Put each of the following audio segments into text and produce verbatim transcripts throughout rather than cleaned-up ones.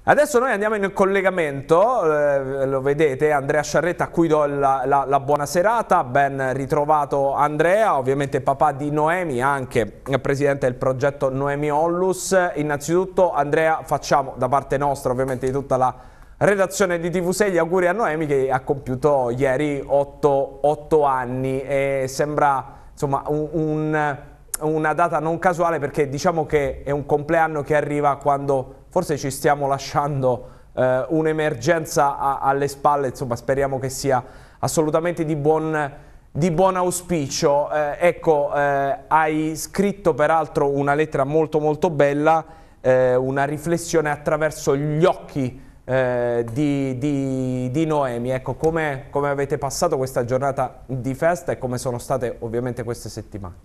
Adesso noi andiamo in collegamento, eh, lo vedete, Andrea Sciarretta, a cui do la, la, la buona serata. Ben ritrovato Andrea, ovviamente papà di Noemi, anche presidente del progetto Noemi Onlus. Innanzitutto Andrea, facciamo da parte nostra, ovviamente di tutta la redazione di T V sei, gli auguri a Noemi che ha compiuto ieri otto anni e sembra insomma un, un, una data non casuale, perché diciamo che è un compleanno che arriva quando forse ci stiamo lasciando eh, un'emergenza alle spalle. Insomma, speriamo che sia assolutamente di buon, di buon auspicio. Eh, ecco, eh, hai scritto peraltro una lettera molto molto bella, eh, una riflessione attraverso gli occhi eh, di, di, di Noemi. Ecco, come, come avete passato questa giornata di festa e come sono state ovviamente queste settimane?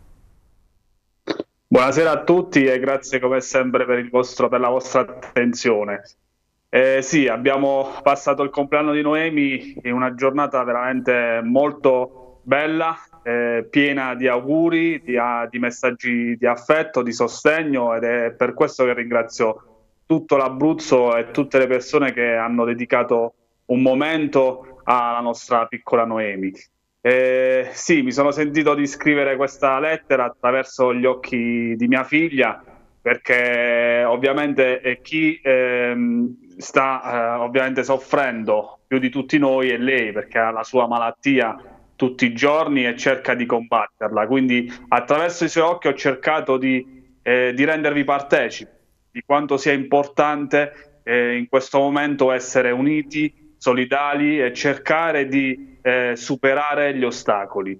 Buonasera a tutti e grazie come sempre per, il vostro, per la vostra attenzione. Eh, sì, abbiamo passato il compleanno di Noemi in una giornata veramente molto bella, eh, piena di auguri, di, di messaggi di affetto, di sostegno, ed è per questo che ringrazio tutto l'Abruzzo e tutte le persone che hanno dedicato un momento alla nostra piccola Noemi. Eh, sì, mi sono sentito di scrivere questa lettera attraverso gli occhi di mia figlia, perché ovviamente eh, chi ehm, sta eh, ovviamente soffrendo più di tutti noi è lei, perché ha la sua malattia tutti i giorni e cerca di combatterla. Quindi attraverso i suoi occhi ho cercato di, eh, di rendervi partecipi di quanto sia importante eh, in questo momento essere uniti, solidali e cercare di eh, superare gli ostacoli,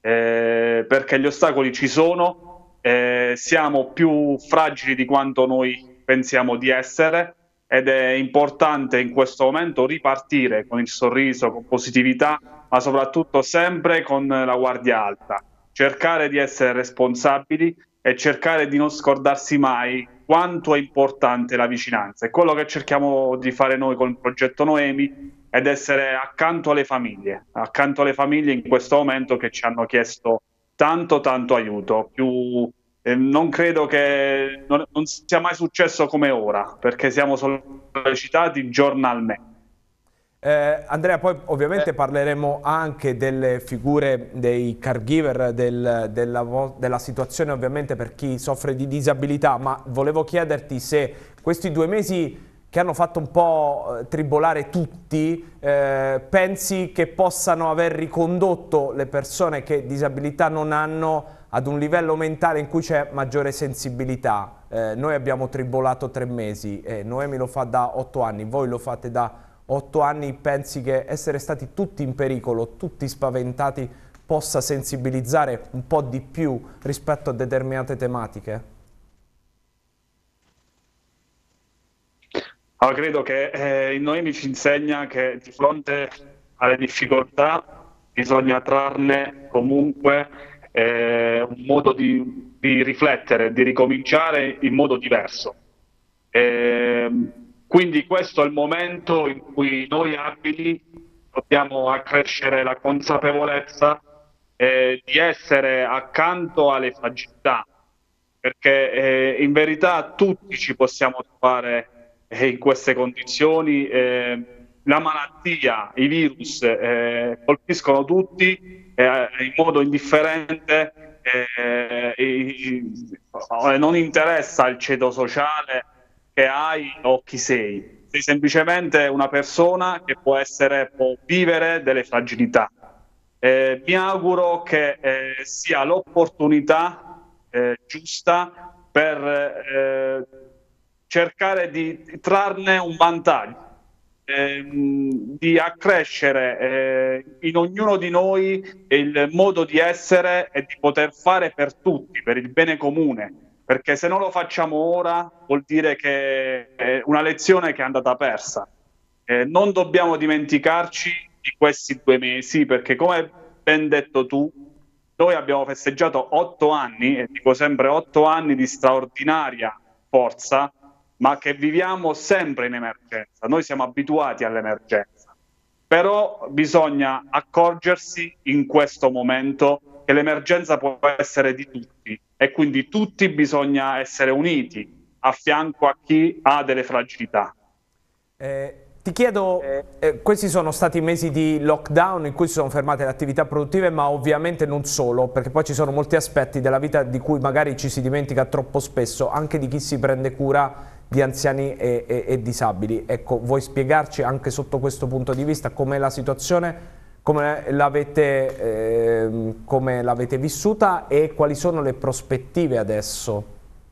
eh, perché gli ostacoli ci sono, eh, siamo più fragili di quanto noi pensiamo di essere, ed è importante in questo momento ripartire con il sorriso, con positività, ma soprattutto sempre con la guardia alta, cercare di essere responsabili e cercare di non scordarsi mai quanto è importante la vicinanza. È quello che cerchiamo di fare noi con il progetto Noemi, ed essere accanto alle famiglie, accanto alle famiglie in questo momento che ci hanno chiesto tanto tanto aiuto. Più, eh, non credo che non, non sia mai successo come ora, perché siamo sollecitati giornalmente. Eh, Andrea, poi Eh, ovviamente parleremo anche delle figure dei caregiver, del, della, della situazione ovviamente per chi soffre di disabilità, ma volevo chiederti se questi due mesi che hanno fatto un po' tribolare tutti, eh, pensi che possano aver ricondotto le persone che disabilità non hanno ad un livello mentale in cui c'è maggiore sensibilità. Eh, noi abbiamo tribolato tre mesi, eh, Noemi lo fa da otto anni, voi lo fate da otto anni. Pensi che essere stati tutti in pericolo, tutti spaventati, possa sensibilizzare un po' di più rispetto a determinate tematiche? allora, credo che eh, il Noemi ci insegna che di fronte alle difficoltà bisogna trarne comunque eh, un modo di, di riflettere, di ricominciare in modo diverso. Ehm, quindi questo è il momento in cui noi abili dobbiamo accrescere la consapevolezza eh, di essere accanto alle fragilità, perché eh, in verità tutti ci possiamo trovare eh, in queste condizioni. Eh, la malattia, i virus eh, colpiscono tutti eh, in modo indifferente, eh, e, e non interessa il ceto sociale che hai o chi sei. Sei semplicemente una persona che può essere, può vivere delle fragilità. Eh, mi auguro che eh, sia l'opportunità eh, giusta per eh, cercare di trarne un vantaggio, ehm, di accrescere eh, in ognuno di noi il modo di essere e di poter fare per tutti, per il bene comune. Perché se non lo facciamo ora vuol dire che è una lezione che è andata persa. Eh, non dobbiamo dimenticarci di questi due mesi, perché come ben detto tu, noi abbiamo festeggiato otto anni, e dico sempre otto anni di straordinaria forza, ma che viviamo sempre in emergenza. Noi siamo abituati all'emergenza, però bisogna accorgersi in questo momento che l'emergenza può essere di tutti, e quindi tutti bisogna essere uniti a fianco a chi ha delle fragilità. Eh, ti chiedo, eh, questi sono stati mesi di lockdown in cui si sono fermate le attività produttive, ma ovviamente non solo, perché poi ci sono molti aspetti della vita di cui magari ci si dimentica troppo spesso, anche di chi si prende cura di anziani e, e, e disabili. Ecco, vuoi spiegarci anche sotto questo punto di vista com'è la situazione, come l'avete eh, come l'avete vissuta e quali sono le prospettive adesso?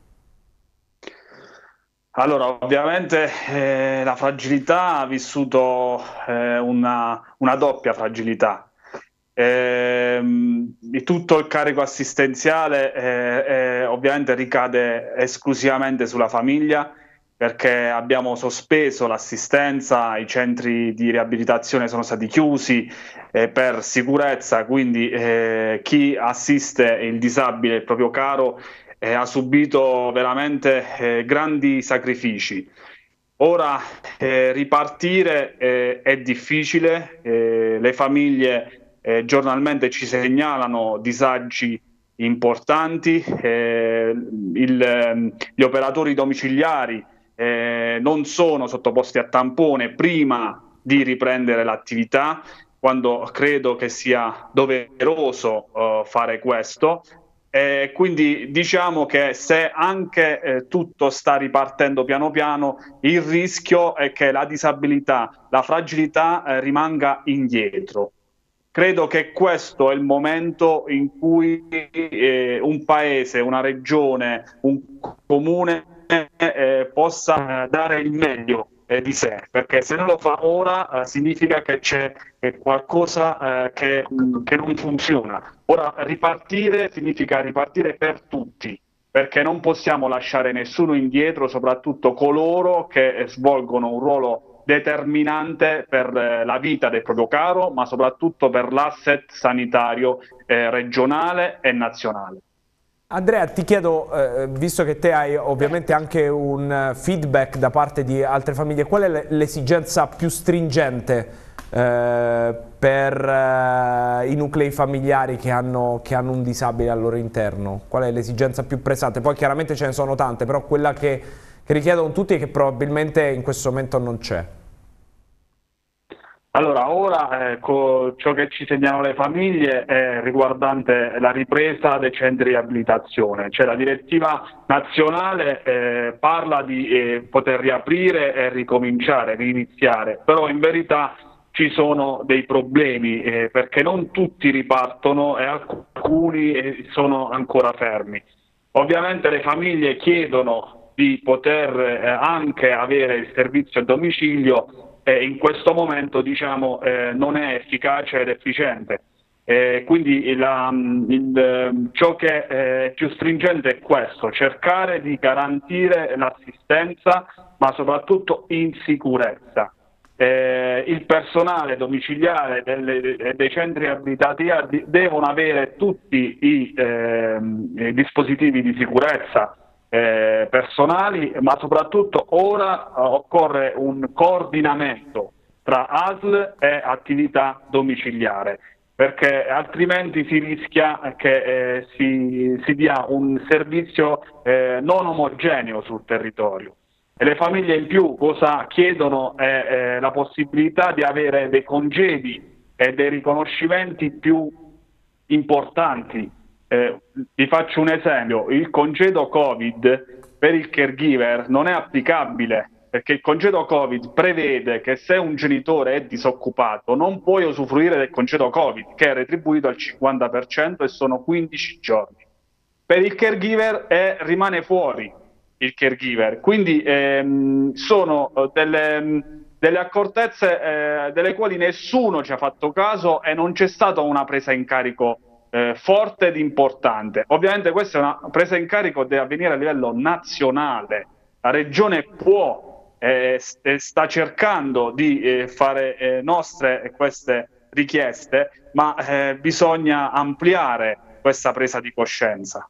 Allora, ovviamente eh, la fragilità ha vissuto eh, una, una doppia fragilità. Ehm, di tutto il carico assistenziale eh, eh, ovviamente ricade esclusivamente sulla famiglia, perché abbiamo sospeso l'assistenza, i centri di riabilitazione sono stati chiusi eh, per sicurezza, quindi eh, chi assiste il disabile, il proprio caro, eh, ha subito veramente eh, grandi sacrifici. Ora eh, ripartire eh, è difficile, eh, le famiglie eh, giornalmente ci segnalano disagi importanti, eh, il, ehm, gli operatori domiciliari eh, non sono sottoposti a tampone prima di riprendere l'attività, quando credo che sia doveroso eh, fare questo. Eh, quindi diciamo che se anche eh, tutto sta ripartendo piano piano, il rischio è che la disabilità, la fragilità eh, rimanga indietro. Credo che questo è il momento in cui eh, un paese, una regione, un comune eh, possa dare il meglio eh, di sé, perché se non lo fa ora eh, significa che c'è qualcosa eh, che, mh, che non funziona. Ora ripartire significa ripartire per tutti, perché non possiamo lasciare nessuno indietro, soprattutto coloro che eh, svolgono un ruolo determinante per eh, la vita del proprio caro, ma soprattutto per l'asset sanitario eh, regionale e nazionale. Andrea, ti chiedo, eh, visto che te hai ovviamente anche un feedback da parte di altre famiglie, qual è l'esigenza più stringente eh, per eh, i nuclei familiari che hanno, che hanno un disabile al loro interno? Qual è l'esigenza più pressante? Poi chiaramente ce ne sono tante, però quella che, che richiedono tutti e che probabilmente in questo momento non c'è. Allora, ora eh, ciò che ci segnalano le famiglie è riguardante la ripresa dei centri di riabilitazione, cioè la direttiva nazionale eh, parla di eh, poter riaprire e ricominciare, riniziare, però in verità ci sono dei problemi eh, perché non tutti ripartono e alcuni eh, sono ancora fermi. Ovviamente le famiglie chiedono di poter eh, anche avere il servizio a domicilio, e in questo momento diciamo, eh, non è efficace ed efficiente. Eh, quindi la, il, ciò che è più stringente è questo, cercare di garantire l'assistenza, ma soprattutto in sicurezza. Eh, il personale domiciliare delle, dei centri abitativi devono avere tutti i, eh, i dispositivi di sicurezza Eh, personali, ma soprattutto ora eh, occorre un coordinamento tra A S L e attività domiciliare, perché altrimenti si rischia che eh, si, si dia un servizio eh, non omogeneo sul territorio. E le famiglie in più cosa chiedono è eh, la possibilità di avere dei congedi e dei riconoscimenti più importanti. Eh, vi faccio un esempio: il congedo Covid per il caregiver non è applicabile, perché il congedo Covid prevede che se un genitore è disoccupato non puoi usufruire del congedo Covid, che è retribuito al cinquanta per cento e sono quindici giorni. Per il caregiver è, rimane fuori il caregiver, quindi ehm, sono delle, delle accortezze eh, delle quali nessuno ci ha fatto caso e non c'è stata una presa in carico Eh, forte ed importante. Ovviamente questa è una presa in carico che deve avvenire a livello nazionale. La regione può, eh, sta cercando di eh, fare eh, nostre queste richieste, ma eh, bisogna ampliare questa presa di coscienza.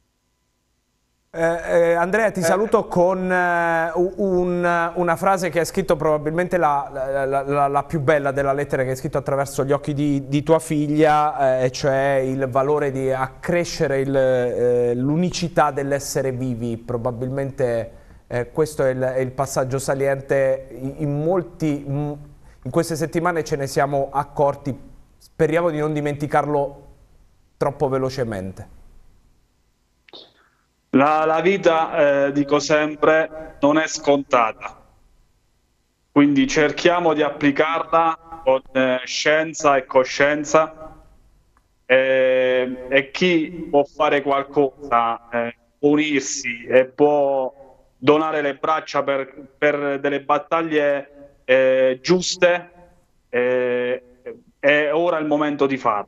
Eh, eh, Andrea, ti saluto con eh, un, una frase che hai scritto, probabilmente la, la, la, la più bella della lettera che hai scritto attraverso gli occhi di, di tua figlia, eh, cioè il valore di accrescere eh, l'unicità dell'essere vivi. Probabilmente Eh, questo è il, è il passaggio saliente. In, in molti, in queste settimane ce ne siamo accorti, speriamo di non dimenticarlo troppo velocemente. La, la vita, eh, dico sempre, non è scontata, quindi cerchiamo di applicarla con eh, scienza e coscienza, eh, e chi può fare qualcosa, eh, unirsi e può donare le braccia per, per delle battaglie eh, giuste, eh, è ora il momento di farlo.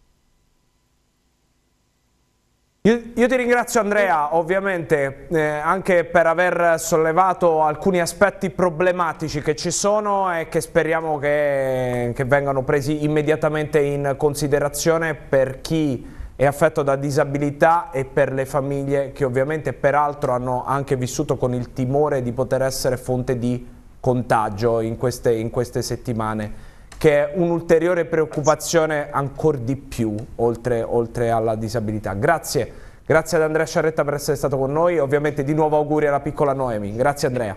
Io, io ti ringrazio Andrea, ovviamente, eh, anche per aver sollevato alcuni aspetti problematici che ci sono e che speriamo che, che vengano presi immediatamente in considerazione per chi è affetto da disabilità e per le famiglie che ovviamente peraltro hanno anche vissuto con il timore di poter essere fonte di contagio in queste, in queste settimane, che è un'ulteriore preoccupazione ancora di più oltre, oltre alla disabilità. Grazie, grazie ad Andrea Sciarretta per essere stato con noi, ovviamente di nuovo auguri alla piccola Noemi. Grazie Andrea.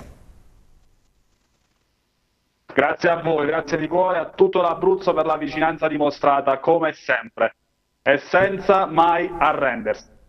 Grazie a voi, grazie di cuore a tutto l'Abruzzo per la vicinanza dimostrata come sempre e senza mai arrendersi.